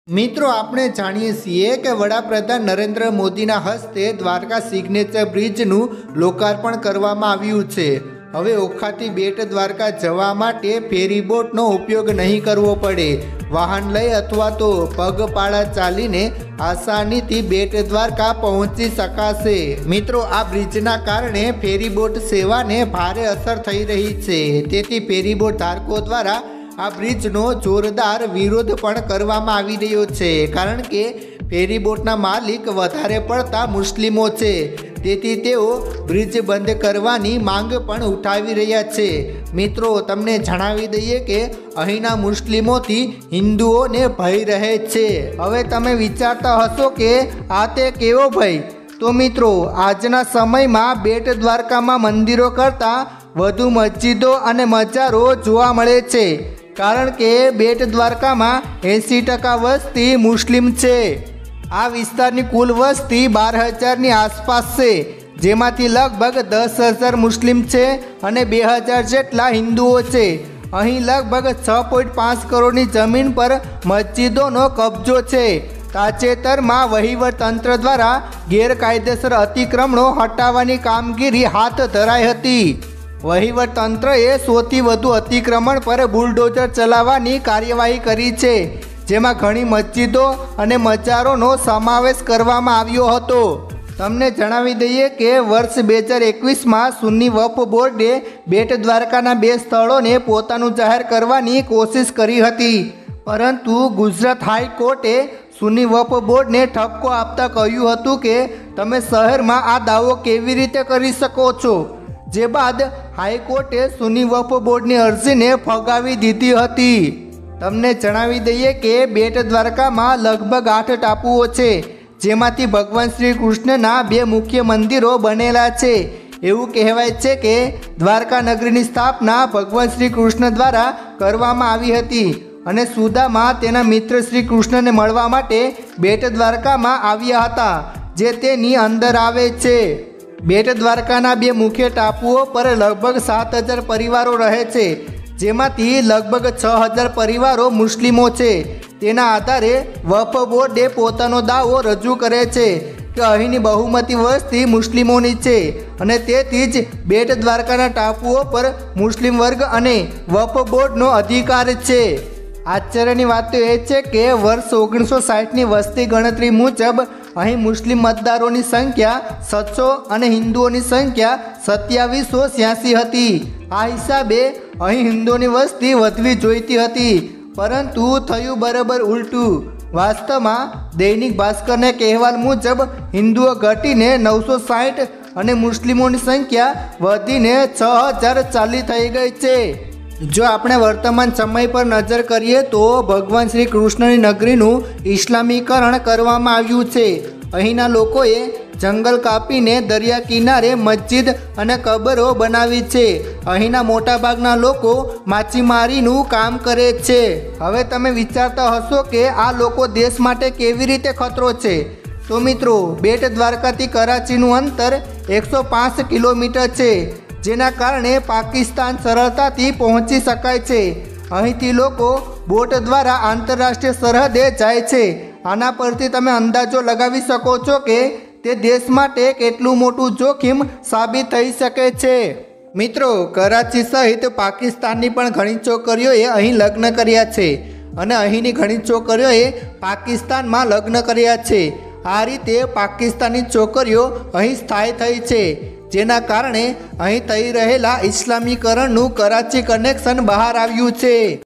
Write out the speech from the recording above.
મિત્રો આપણે જાણીએ છીએ કે વડાપ્રધાન નરેન્દ્ર મોદીના હસ્તે દ્વારકા સિગ્નેચર બ્રિજનું લોકાર્પણ કરવામાં આવ્યું છે। હવે ઓખાથી બેટ દ્વારકા જવા માટે ફેરી બોટનો ઉપયોગ નહીં કરવો પડે। વાહન લઈ અથવા તો પગપાળા ચાલીને આસાનીથી બેટ દ્વારકા પહોંચી શકાશે। મિત્રો આ બ્રિજના કારણે ફેરી બોટ સેવાને ભારે અસર થઈ રહી છે, તેથી ફેરી બોટ ધારકો દ્વારા આ બ્રિજનો જોરદાર વિરોધ પણ કરવામાં આવી રહ્યો છે, કારણ કે ફેરી બોટના માલિક વધારે પડતા મુસ્લિમો છે, તેથી તેઓ બ્રિજ બંધ કરવાની માંગ પણ ઉઠાવી રહ્યા છે। મિત્રો તમને જણાવી દઈએ કે અહીંના મુસ્લિમોથી હિન્દુઓને ભય રહે છે। હવે તમે વિચારતા હશો કે આ તે કેવો ભય? તો મિત્રો આજના સમયમાં બેટ દ્વારકામાં મંદિરો કરતાં વધુ મસ્જિદો અને મજારો જોવા મળે છે, કારણ કે બેટ દ્વારકામાં 80% વસ્તી મુસ્લિમ છે। આ વિસ્તારની કુલ વસ્તી 12,000ની આસપાસ છે, જેમાંથી લગભગ 10,000 મુસ્લિમ છે અને 2,000 જેટલા હિન્દુઓ છે। અહીં લગભગ 6.5 કરોડની જમીન પર મસ્જિદોનો કબજો છે। તાજેતરમાં વહીવટતંત્ર દ્વારા ગેરકાયદેસર અતિક્રમણો હટાવવાની કામગીરી હાથ ધરાઈ હતી। વહીવટતંત્રએ 100થી વધુ અતિક્રમણ પર બુલડોઝર ચલાવવાની કાર્યવાહી કરી છે, જેમાં ઘણી મસ્જિદો અને મજારોનો સમાવેશ કરવામાં આવ્યો હતો। તમને જણાવી દઈએ કે વર્ષ 2021માં સુન્ની વક્ફ બોર્ડે બેટ દ્વારકાના 2 સ્થળોને પોતાનું જાહેર કરવાની કોશિશ કરી હતી, પરંતુ ગુજરાત હાઈકોર્ટે સુન્ની વક્ફ બોર્ડને ઠપકો આપતા કહ્યું હતું કે તમે શહેરમાં આ દાવો કેવી રીતે કરી શકો છો, જે બાદ હાઈકોર્ટે સુન્ની વક્ફ બોર્ડની અરજીને ફગાવી દીધી હતી। તમને જણાવી દઈએ કે બેટ દ્વારકામાં લગભગ 8 ટાપુઓ છે, જેમાંથી ભગવાન શ્રી કૃષ્ણના 2 મુખ્ય મંદિરો બનેલા છે। એવું કહેવાય છે કે દ્વારકા નગરીની સ્થાપના ભગવાન શ્રી કૃષ્ણ દ્વારા કરવામાં આવી હતી અને સુદામા તેના મિત્ર શ્રી કૃષ્ણને મળવા માટે બેટ દ્વારકામાં આવ્યા હતા, જે તેની અંદર આવે છે। બેટ દ્વારકાના 2 મુખ્ય ટાપુઓ પર લગભગ 7,000 પરિવારો રહે છે, જેમાંથી લગભગ 6,000 પરિવારો મુસ્લિમો છે। તેના આધારે વક્ફ બોર્ડે પોતાનો દાવો રજૂ કરે છે કે અહીંની બહુમતી વસ્તી મુસ્લિમોની છે અને તેથી જ બેટ દ્વારકાના ટાપુઓ પર મુસ્લિમ વર્ગ અને વક્ફ બોર્ડનો અધિકાર છે। આશ્ચર્યની વાત તો એ છે કે વર્ષ 1960ની વસ્તી ગણતરી મુજબ અહીં મુસ્લિમ મતદારોની સંખ્યા 700 અને હિન્દુઓની સંખ્યા 2786 હતી। આ હિસાબે અહીં હિન્દુઓની વસ્તી વધવી જોઈતી હતી, પરંતુ થયું બરાબર ઉલટું। વાસ્તવમાં દૈનિક ભાસ્કરના કહેવાલ મુજબ હિન્દુઓ ઘટીને 960 અને મુસ્લિમોની સંખ્યા વધીને 6,040 થઈ ગઈ છે। જો આપણે વર્તમાન સમય પર નજર કરીએ તો ભગવાન શ્રી કૃષ્ણની નગરીનું ઇસ્લામીકરણ કરવામાં આવ્યું છે। અહીંના લોકોએ જંગલ કાપીને દરિયા કિનારે મસ્જિદ અને કબરો બનાવી છે। અહીંના મોટાભાગના લોકો માછીમારીનું કામ કરે છે। હવે તમે વિચારતા હશો કે આ લોકો દેશ માટે કેવી રીતે ખતરો છે? તો મિત્રો બેટ દ્વારકાથી કરાચીનું અંતર 105 કિલોમીટર છે, જેના કારણે પાકિસ્તાન સરળતાથી પહોંચી શકાય છે। અહીંથી લોકો બોટ દ્વારા આંતરરાષ્ટ્રીય સરહદે જાય છે। આના પરથી તમે અંદાજો લગાવી શકો છો કે તે દેશ માટે કેટલું મોટું જોખમ સાબિત થઈ શકે છે। મિત્રો કરાચી સહિત પાકિસ્તાનની પણ ઘણી છોકરીઓએ અહીં લગ્ન કર્યા છે અને અહીંની ઘણી છોકરીઓએ પાકિસ્તાનમાં લગ્ન કર્યા છે। આ રીતે પાકિસ્તાની છોકરીઓ અહીં સ્થાયી થઈ છે, જેના કારણે અહીં થઈ રહેલા ઇસ્લામીકરણનું કરાચી કનેક્શન બહાર આવ્યું છે।